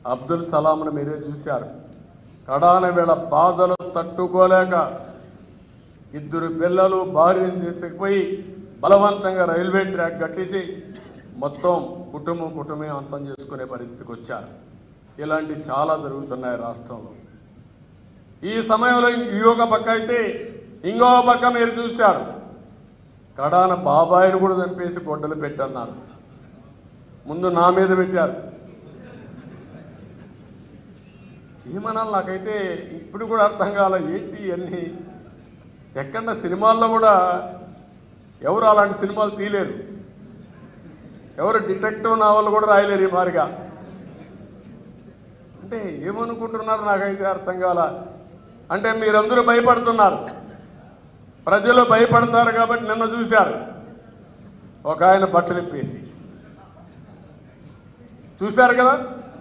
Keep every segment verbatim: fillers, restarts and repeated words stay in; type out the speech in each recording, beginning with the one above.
అబ్దుల్ సలాంను మీరే చూశారు. కడాన వేళ బాధలు తట్టుకోలేక ఇద్దరు పిల్లలు భార్యను తీసుకుపోయి బలవంతంగా రైల్వే ట్రాక్ కట్టించి మొత్తం కుటుంబం కుటుంబం అంతం చేసుకునే పరిస్థితికి వచ్చారు. ఇలాంటి చాలా జరుగుతున్నాయి రాష్ట్రంలో. ఈ సమయంలో ఈ ఒక పక్క అయితే ఇంకో పక్క మీరు చూశారు, కడాన బాబాయిని కూడా చంపేసి గొడ్డలు పెట్టన్నారు. ముందు నా మీద పెట్టారు. ఏమనాలి నాకైతే ఇప్పుడు కూడా అర్థం కాల. ఏంటి అన్నీ ఎక్కడన్నా సినిమాల్లో కూడా ఎవరు అలాంటి సినిమాలు తీయలేరు, ఎవరు డిటెక్టివ్ నావల్ కూడా రాయలేరు ఈ మారిగా. అంటే ఏమనుకుంటున్నారు నాకైతే అర్థం కాల. అంటే మీరందరూ భయపడుతున్నారు, ప్రజలు భయపడతారు కాబట్టి నిన్న చూశారు ఒక ఆయన బట్టలు ఇప్పేసి చూశారు కదా,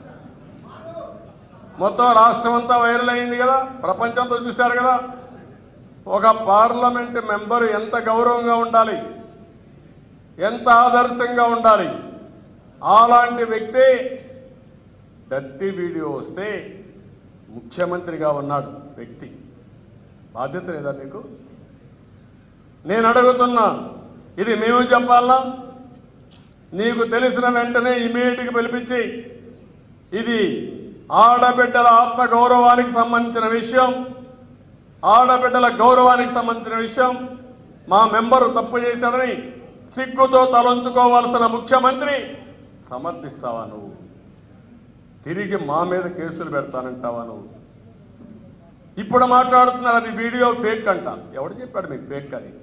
మొత్తం రాష్ట్రం అంతా వైరల్ అయింది కదా, ప్రపంచంతో చూశారు కదా. ఒక పార్లమెంట్ మెంబరు ఎంత గౌరవంగా ఉండాలి, ఎంత ఆదర్శంగా ఉండాలి. అలాంటి వ్యక్తి డర్టీ వీడియో వస్తే ముఖ్యమంత్రిగా ఉన్నాడు వ్యక్తి. బాధ్యత లేదా మీకు? నేను అడుగుతున్నా, ఇది మేము చెప్పాలా? నీకు తెలిసిన వెంటనే ఇమీడియట్గా పిలిపించి ఇది ఆడబిడ్డల ఆత్మగౌరవానికి సంబంధించిన విషయం, ఆడబిడ్డల గౌరవానికి సంబంధించిన విషయం, మా మెంబరు తప్పు చేశాడని సిగ్గుతో తలంచుకోవాల్సిన ముఖ్యమంత్రి సమర్థిస్తావా నువ్వు? తిరిగి మా మీద కేసులు పెడతానంటావా నువ్వు? ఇప్పుడు మాట్లాడుతున్నారు అది వీడియో ఫేక్ అంట. ఎవడు చెప్పాడు మీకు ఫేక్ అని?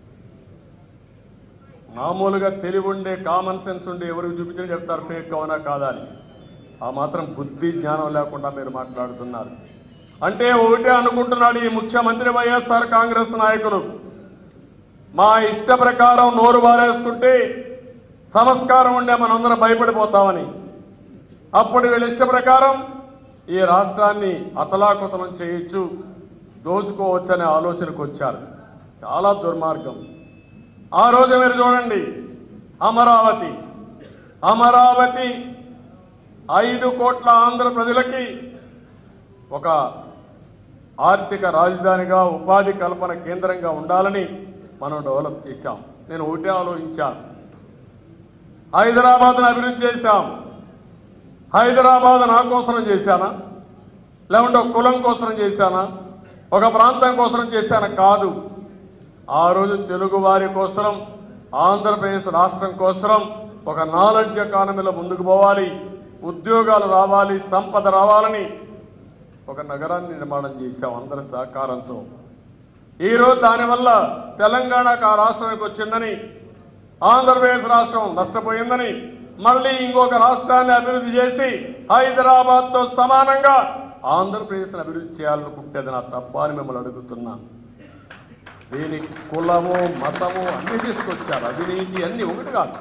మామూలుగా తెలివి ఉండే కామన్ సెన్స్ ఉండే ఎవరికి చూపించని చెప్తారు ఫేక్ అవునా కాదా అని. ఆ మాత్రం బుద్ధి జ్ఞానం లేకుండా మీరు మాట్లాడుతున్నారు. అంటే ఒకటే అనుకుంటున్నాడు ఈ ముఖ్యమంత్రి వైఎస్ఆర్ కాంగ్రెస్ నాయకులు, మా ఇష్ట ప్రకారం నోరు బారేసుకుంటే సంస్కారం ఉండే మనందరం భయపడిపోతామని. అప్పుడు వీళ్ళ ఇష్ట ప్రకారం ఈ రాష్ట్రాన్ని అతలాకుతలం చేయొచ్చు, దోచుకోవచ్చనే ఆలోచనకు వచ్చారు. చాలా దుర్మార్గం. ఆ రోజు మీరు చూడండి, అమరావతి అమరావతి ఐదు కోట్ల ఆంధ్ర ప్రజలకి ఒక ఆర్థిక రాజధానిగా, ఉపాధి కల్పన కేంద్రంగా ఉండాలని మనం డెవలప్ చేశాం. నేను ఒకటే ఆలోచించాను, హైదరాబాద్ను అభివృద్ధి చేశాం. హైదరాబాద్ నా కోసం చేశానా, లేకుంటే ఒక కులం కోసం చేశానా, ఒక ప్రాంతం కోసం చేశానా? కాదు. ఆ రోజు తెలుగు వారి కోసం, ఆంధ్రప్రదేశ్ రాష్ట్రం కోసం ఒక నాలెడ్జ్ ఎకానమీలో ముందుకు పోవాలి, ఉద్యోగాలు రావాలి, సంపద రావాలని ఒక నగరాన్ని నిర్మాణం చేశాం అందరి సహకారంతో. ఈరోజు దానివల్ల తెలంగాణకు ఆ రాష్ట్రానికి వచ్చిందని, ఆంధ్రప్రదేశ్ రాష్ట్రం నష్టపోయిందని, మళ్ళీ ఇంకొక రాష్ట్రాన్ని అభివృద్ధి చేసి హైదరాబాద్తో సమానంగా ఆంధ్రప్రదేశ్ని అభివృద్ధి చేయాలనుకుంటేది నా తప్ప అని మిమ్మల్ని అడుగుతున్నా. దీనికి కులము మతము అన్ని తీసుకొచ్చారు, అవినీతి అన్ని ఒకటి కాదు.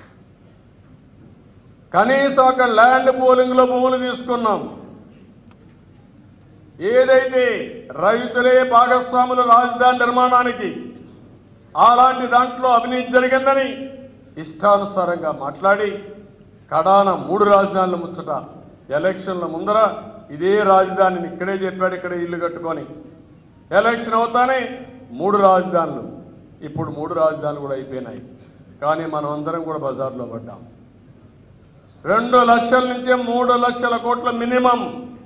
కనీసం ఒక ల్యాండ్ పోలింగ్లో భూములు తీసుకున్నాం. ఏదైతే రైతులే భాగస్వాములు రాజధాని నిర్మాణానికి, అలాంటి దాంట్లో అవినీతి జరిగిందని ఇష్టానుసారంగా మాట్లాడి కడాన మూడు రాజధానుల ముచ్చట ఎలక్షన్ల ముందర ఇదే రాజధానిని ఇక్కడే చెప్పాడు, ఇక్కడే ఇల్లు కట్టుకొని ఎలక్షన్ అవుతానే మూడు రాజధానులు. ఇప్పుడు మూడు రాజధానులు కూడా అయిపోయినాయి. కానీ మనం అందరం కూడా బజార్లో పడ్డాం. రెండు లక్షల నుంచి మూడు లక్షల కోట్ల మినిమం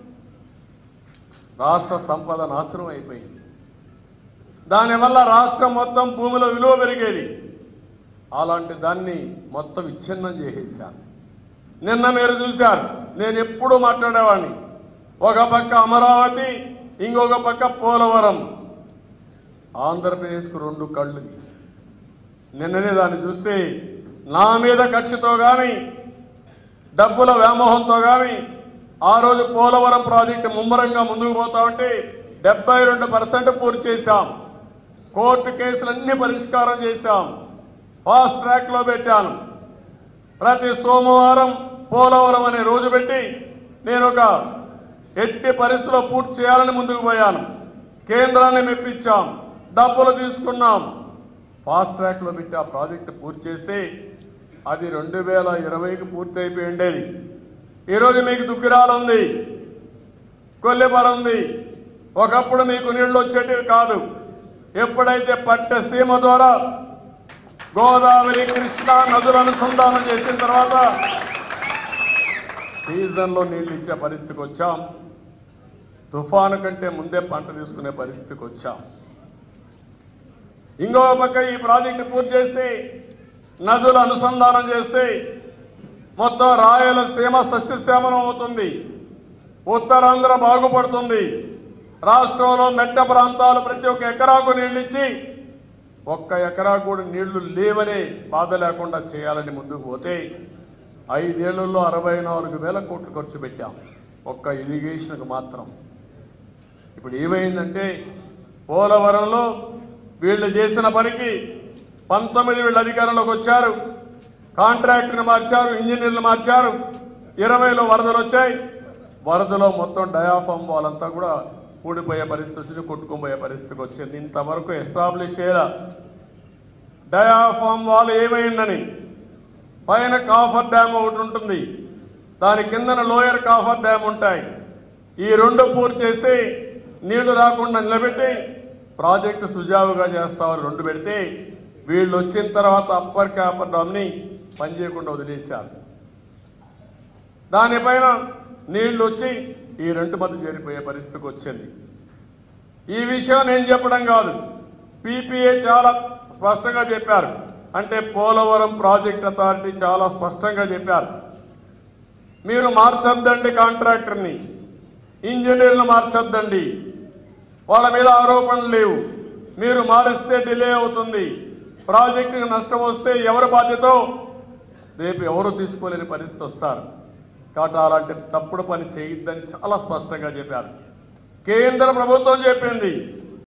రాష్ట్ర సంపద నాశనం అయిపోయింది. దానివల్ల రాష్ట్రం మొత్తం భూమిలో విలువ పెరిగేది. అలాంటి దాన్ని మొత్తం విచ్ఛిన్నం చేసేసాను. నిన్న మీరు చూశారు, నేను ఎప్పుడూ మాట్లాడేవాడిని, ఒక పక్క అమరావతి, ఇంకొక పక్క పోలవరం. ఆంధ్రప్రదేశ్కు రెండు కళ్ళు. నిన్ననే దాన్ని చూస్తే నా మీద కక్షతో కానీ, డబ్బుల వ్యామోహంతో కానీ ఆ రోజు పోలవరం ప్రాజెక్టు ముమ్మరంగా ముందుకు పోతా ఉంటే డెబ్బై రెండు పర్సెంట్ పూర్తి చేశాం. కోర్టు కేసులన్నీ పరిష్కారం చేశాం. ఫాస్ట్ ట్రాక్లో పెట్టాను. ప్రతి సోమవారం పోలవరం అనే రోజు పెట్టి నేను ఒక ఎట్టి పరిస్థితుల్లో పూర్తి చేయాలని ముందుకు పోయాను. కేంద్రాన్ని మెప్పించాం, డబ్బులు తీసుకున్నాం, ఫాస్ట్ ట్రాక్లో పెట్టి ఆ ప్రాజెక్టు పూర్తి చేస్తే అది రెండు వేల ఇరవైకి పూర్తి అయిపోయి ఉండేది. ఈరోజు మీకు దుగ్గిరాలు ఉంది, కొల్లిపర ఉంది. ఒకప్పుడు మీకు నీళ్లు వచ్చేటివి కాదు. ఎప్పుడైతే పట్టసీమ ద్వారా గోదావరి కృష్ణా నదులను అనుసంధానం చేసిన తర్వాత సీజన్లో నీళ్లు ఇచ్చే పరిస్థితికి వచ్చాం. తుఫాను కంటే ముందే పంట తీసుకునే పరిస్థితికి వచ్చాం. ఇంకో పక్క ఈ ప్రాజెక్టు పూర్తి చేసి నదులు అనుసంధానం చేసి మొత్తం రాయలసీమ సస్యశ్యామలం అవుతుంది. ఉత్తరాంధ్ర బాగుపడుతుంది. రాష్ట్రంలో మెట్ట ప్రాంతాలు ప్రతి ఒక్క ఎకరాకు నీళ్ళు ఇచ్చి ఒక్క ఎకరా కూడా నీళ్లు లేవనే బాధ లేకుండా చేయాలని ముందుకు పోతే ఐదేళ్లలో అరవై నాలుగు వేల కోట్లు ఖర్చు పెట్టాం ఒక్క ఇరిగేషన్కు మాత్రం. ఇప్పుడు ఏమైందంటే పోలవరంలో వీళ్ళు చేసిన పనికి పంతొమ్మిది వీళ్ళు అధికారంలోకి వచ్చారు, కాంట్రాక్టర్ని మార్చారు, ఇంజనీర్లు మార్చారు. ఇరవైలో వరదలు వచ్చాయి. వరదలో మొత్తం డయాఫామ్ వాళ్ళంతా కూడా కూడిపోయే పరిస్థితి వచ్చింది, కొట్టుకుపోయే పరిస్థితికి వచ్చింది. ఇంతవరకు ఎస్టాబ్లిష్ చేయాల డయాఫామ్ వాల్ ఏమైందని. పైన కాఫర్ డ్యామ్ ఒకటి ఉంటుంది, దాని కిందన లోయర్ కాఫర్ డ్యామ్ ఉంటాయి. ఈ రెండు పూర్తి చేసి నీళ్లు రాకుండా నిలబెట్టి ప్రాజెక్టు సుజావుగా చేస్తామని రెండు పెడితే వీళ్ళు వచ్చిన తర్వాత అప్పర్ కాఫర్ డ్యామ్ని పనిచేయకుండా వదిలేశారు. దానిపైన నీళ్లు వచ్చి ఈ రెండు మధ్య చేరిపోయే పరిస్థితికి వచ్చింది. ఈ విషయం నేను చెప్పడం కాదు, పీపీఏ చాలా స్పష్టంగా చెప్పారు. అంటే పోలవరం ప్రాజెక్ట్ అథారిటీ చాలా స్పష్టంగా చెప్పారు, మీరు మార్చొద్దండి కాంట్రాక్టర్ని, ఇంజనీర్లు మార్చొద్దండి, వాళ్ళ మీద ఆరోపణలు లేవు. మీరు మారిస్తే డిలే అవుతుంది, ప్రాజెక్టుకి నష్టం వస్తే ఎవరి బాధ్యతో రేపు ఎవరు తీసుకోలేని పరిస్థితి వస్తారు. కాబట్టి అలాంటి తప్పుడు పని చేయొద్దని చాలా స్పష్టంగా చెప్పారు. కేంద్ర ప్రభుత్వం చెప్పింది